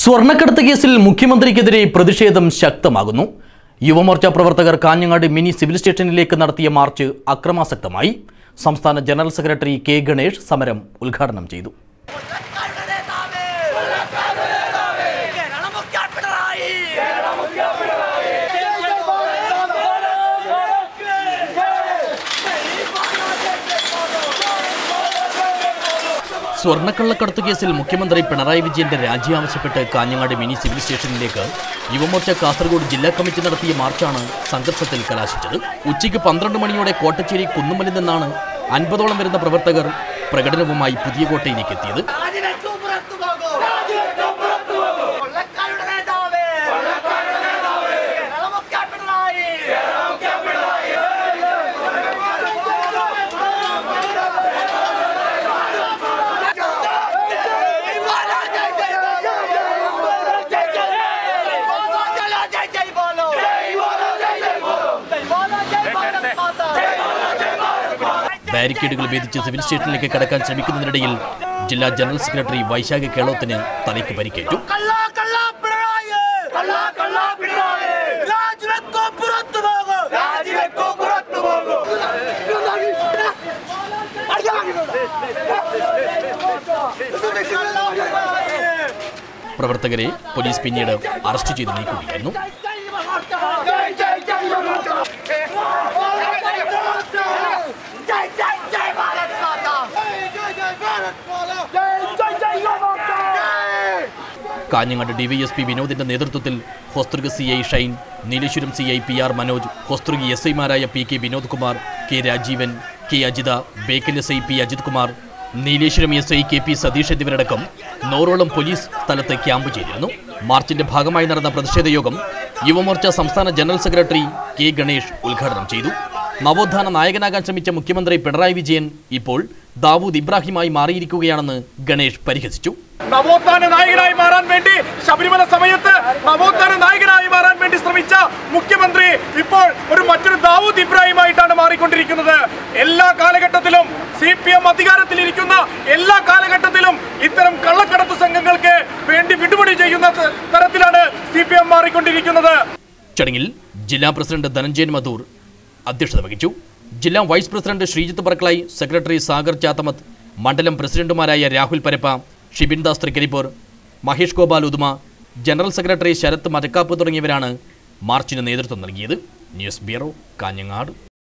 സ്വർണ്ണക്കടത്ത് കേസിൽ മുഖ്യമന്ത്രിക്കെതിരെ പ്രതിഷേധം ശക്തമാകുന്നു. യുവമോർച്ച പ്രവർത്തകർ കാഞ്ഞങ്ങാട് മിനി സിവിൽ സ്റ്റേഷനിലേക്ക് നടത്തിയ മാർച്ച് അക്രമാസക്തമായി. സംസ്ഥാന ജനറൽ സെക്രട്ടറി കെ ഗണേഷ് സമരം ഉദ്ഘാടനം ചെയ്തു. സ്വർണ്ണക്കള്ളക്കടത്ത് കേസിൽ മുഖ്യമന്ത്രി പിണറായി വിജയന്റെ രാജി ആവശ്യപ്പെട്ട് കാഞ്ഞങ്ങാട് മിനി സിവിൽ സ്റ്റേഷനിലേക്ക് യുവമോർച്ച കാസർഗോഡ് ജില്ലാ കമ്മിറ്റി നടത്തിയ മാർച്ചാണ് സംഘർഷത്തിൽ കലാശിച്ചത്. ഉച്ചയ്ക്ക് 12 മണിയോടെ കോട്ടച്ചേരി കുന്നുമലിൽ നിന്നാണ് 50ഓളം വരുന്ന പ്രവർത്തകർ പ്രകടനവുമായി പുതിയ കോട്ടയിലേക്ക് എത്തിയത്. ബാരിക്കേഡുകൾ ഭേദിച്ച് സിവിൽ സ്റ്റേഷനിലേക്ക് കടക്കാൻ ശ്രമിക്കുന്നതിനിടയിൽ ജില്ലാ ജനറൽ സെക്രട്ടറി വൈശാഖ കേളോത്തിന് തലയ്ക്ക് പരിക്കേറ്റു. പ്രവർത്തകരെ പോലീസ് പിന്നീട് അറസ്റ്റ് ചെയ്ത് നീക്കുകയായിരുന്നു. കാഞ്ഞങ്ങാട് ഡിവൈഎസ്പി വിനോദിന്റെ നേതൃത്വത്തിൽ Hosdurg CI Shine, Nileshwaram CI PR Manoj, Hosdurg SI-മാരായ PK Vinod Kumar, K Rajeevan, K Ajitha, Bekal SI P Ajith Kumar, Nileshwaram SI KP Satheesh എന്നിവരടക്കം 100ഓളം പോലീസ് സ്ഥലത്ത് ക്യാമ്പ് ചെയ്തിരുന്നു. മാർച്ചിന്റെ ഭാഗമായി നടന്ന പ്രതിഷേധ യോഗം യുവമോർച്ച സംസ്ഥാന ജനറൽ സെക്രട്ടറി കെ ഗണേഷ് ഉദ്ഘാടനം ചെയ്തു. നവോത്ഥാന നായകനാകാൻ ശ്രമിച്ച മുഖ്യമന്ത്രി പിണറായി വിജയൻ ഇപ്പോൾ ദാവൂദ് ഇബ്രാഹിമായി മാറിയിരിക്കുകയാണെന്ന് ഗണേഷ് പരിഹസിച്ചു. നവോത്ഥാന നായകനായി മാറാൻ വേണ്ടി ശബരിമല സമയത്ത് നവോത്ഥാന നായകനായി മാറാൻ വേണ്ടി ശ്രമിച്ച മുഖ്യമന്ത്രി ഇപ്പോൾ മറ്റൊരു ദാവൂദ് ഇബ്രാഹിമായിട്ടാണ് മാറിക്കൊണ്ടിരിക്കുന്നത്. എല്ലാ കാലഘട്ടത്തിലും CPM അധികാരത്തിലിരിക്കുന്ന എല്ലാ കാലഘട്ടത്തിലും ഇത്തരം കള്ളക്കടത്ത് സംഘങ്ങൾക്ക് വേണ്ടി വിടുപടി ചെയ്യുന്ന തരത്തിലാണ് CPM മാറിക്കൊണ്ടിരിക്കുന്നത്. ചടങ്ങിൽ ജില്ലാ പ്രസിഡന്റ് ധനഞ്ജയൻ മധൂർ അധ്യക്ഷത വഹിച്ചു. ജില്ലാ vice president Sreejith Parakkalayi, secretary Sagar Chathamath, മണ്ഡലം പ്രസിഡന്റുമാരായ രാഹുൽ പരപ്പ, ഷിബിൻ ദാസ് തൃക്കരിപ്പൂർ, മഹേഷ് ഗോപാൽ ഉദുമ, ജനറൽ സെക്രട്ടറി ശരത് മരക്കാപ്പ് തുടങ്ങിയവരാണ് മാർച്ചിന് നേതൃത്വം നൽകിയത്. News bureau, Kanhangad.